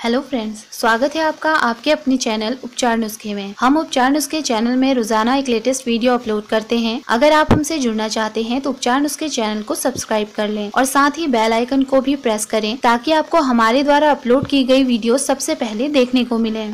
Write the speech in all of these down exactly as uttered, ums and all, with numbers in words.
Hello friends, स्वागत है आपका आपके अपने चैनल उपचार नुस्खे में। हम उपचार नुस्खे चैनल में रोजाना एक लेटेस्ट वीडियो अपलोड करते हैं। अगर आप हमसे जुड़ना चाहते हैं तो उपचार नुस्खे चैनल को सब्सक्राइब कर लें और साथ ही बेल आइकन को भी प्रेस करें ताकि आपको हमारे द्वारा अपलोड की गई वीडियो सबसे पहले देखने को मिले।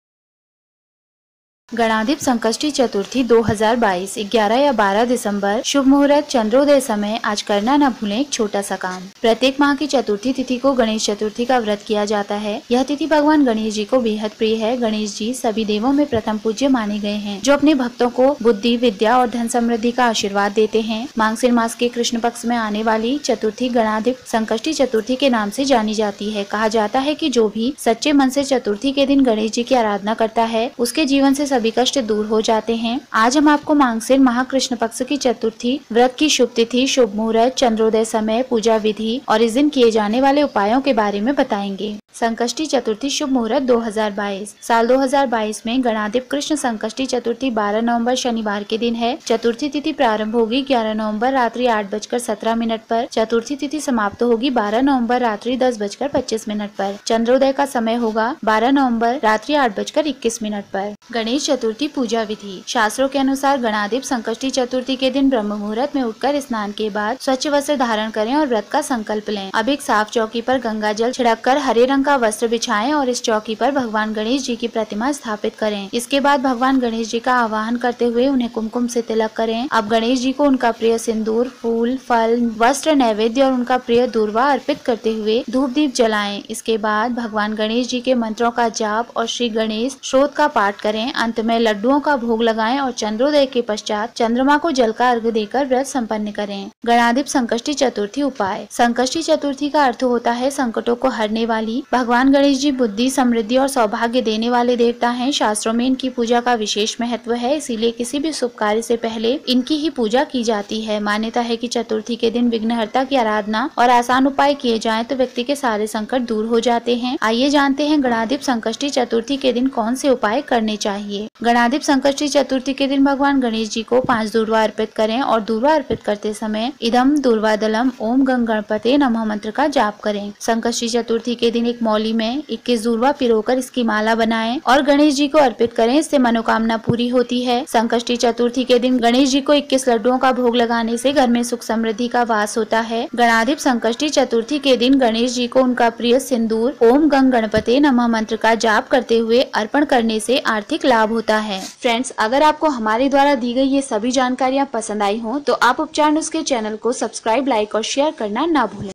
गणाधिप संकष्टी चतुर्थी दो हज़ार बाईस ग्यारह या बारह दिसंबर, शुभ मुहूर्त, चंद्रोदय समय। आज करना न भूलें एक छोटा सा काम। प्रत्येक माह की चतुर्थी तिथि को गणेश चतुर्थी का व्रत किया जाता है। यह तिथि भगवान गणेश जी को बेहद प्रिय है। गणेश जी सभी देवों में प्रथम पूज्य माने गए हैं, जो अपने भक्तों को बुद्धि, विद्या और धन समृद्धि का आशीर्वाद देते हैं। मांगशीर मास के कृष्ण पक्ष में आने वाली चतुर्थी गणाधिप संकष्टी चतुर्थी के नाम से जानी जाती है। कहा जाता है कि जो भी सच्चे मन से चतुर्थी के दिन गणेश जी की आराधना करता है, उसके जीवन से सभी कष्ट दूर हो जाते हैं। आज हम आपको मांगशीर माह कृष्ण पक्ष की चतुर्थी व्रत की शुभ तिथि, शुभ मुहूर्त, चंद्रोदय समय, पूजा विधि और इस दिन किए जाने वाले उपायों के बारे में बताएंगे। संकष्टी चतुर्थी शुभ मुहूर्त दो हज़ार बाईस। साल दो हज़ार बाईस में गणाधिप कृष्ण संकष्टी चतुर्थी बारह नवंबर शनिवार के दिन है। चतुर्थी तिथि प्रारंभ होगी ग्यारह नवंबर रात्रि आठ बजकर सत्रह मिनट पर। चतुर्थी तिथि समाप्त होगी बारह नवंबर रात्रि दस बजकर पच्चीस मिनट पर। चंद्रोदय का समय होगा बारह नवंबर रात्रि आठ बजकर इक्कीस मिनट पर। गणेश चतुर्थी पूजा विधि। शास्त्रों के अनुसार गणाधिप संकष्टी चतुर्थी के दिन ब्रह्म मुहूर्त में उठकर स्नान के बाद स्वच्छ वस्त्र धारण करें और व्रत का संकल्प लें। अब एक साफ चौकी पर गंगा जल छिड़क कर हरे रंग का वस्त्र बिछाएं और इस चौकी पर भगवान गणेश जी की प्रतिमा स्थापित करें। इसके बाद भगवान गणेश जी का आवाहन करते हुए उन्हें कुमकुम से तिलक करें। अब गणेश जी को उनका प्रिय सिंदूर, फूल, फल, वस्त्र, नैवेद्य और उनका प्रिय दूर्वा अर्पित करते हुए धूप दीप जलाएं। इसके बाद भगवान गणेश जी के मंत्रों का जाप और श्री गणेश स्तोत्र का पाठ करें। अंत में लड्डुओं का भोग लगाएं और चंद्रोदय के पश्चात चंद्रमा को जल का अर्घ्य देकर व्रत संपन्न करें। गणाधिप संकष्टी चतुर्थी उपाय। संकष्टी चतुर्थी का अर्थ होता है संकटों को हरने वाली। भगवान गणेश जी बुद्धि, समृद्धि और सौभाग्य देने वाले देवता हैं। शास्त्रों में इनकी पूजा का विशेष महत्व है, इसीलिए किसी भी शुभ कार्य से पहले इनकी ही पूजा की जाती है। मान्यता है कि चतुर्थी के दिन विघ्नहर्ता की आराधना और आसान उपाय किए जाएं तो व्यक्ति के सारे संकट दूर हो जाते हैं। आइए जानते हैं गणाधिप संकष्टी चतुर्थी के दिन कौन से उपाय करने चाहिए। गणाधिप संकष्टी चतुर्थी के दिन भगवान गणेश जी को पांच दूर्वा अर्पित करें और दूर्वा अर्पित करते समय इदम दूर्वादलम ओम गंग गणपते नमः मंत्र का जाप करें। संकष्टी चतुर्थी के दिन एक मौली में इक्कीस दूर्वा पिरोकर इसकी माला बनाएं और गणेश जी को अर्पित करें, इससे मनोकामना पूरी होती है। संकष्टी चतुर्थी के दिन गणेश जी को इक्कीस लड्डुओं का भोग लगाने से घर में सुख समृद्धि का वास होता है। गणाधिप संकष्टी चतुर्थी के दिन गणेश जी को उनका प्रिय सिंदूर ओम गंग गणपते नमः मंत्र का जाप करते हुए अर्पण करने से आर्थिक लाभ होता है। फ्रेंड्स, अगर आपको हमारे द्वारा दी गई ये सभी जानकारियाँ पसंद आई हो तो आप उपचार नुस्खे चैनल को सब्सक्राइब, लाइक और शेयर करना ना भूलें।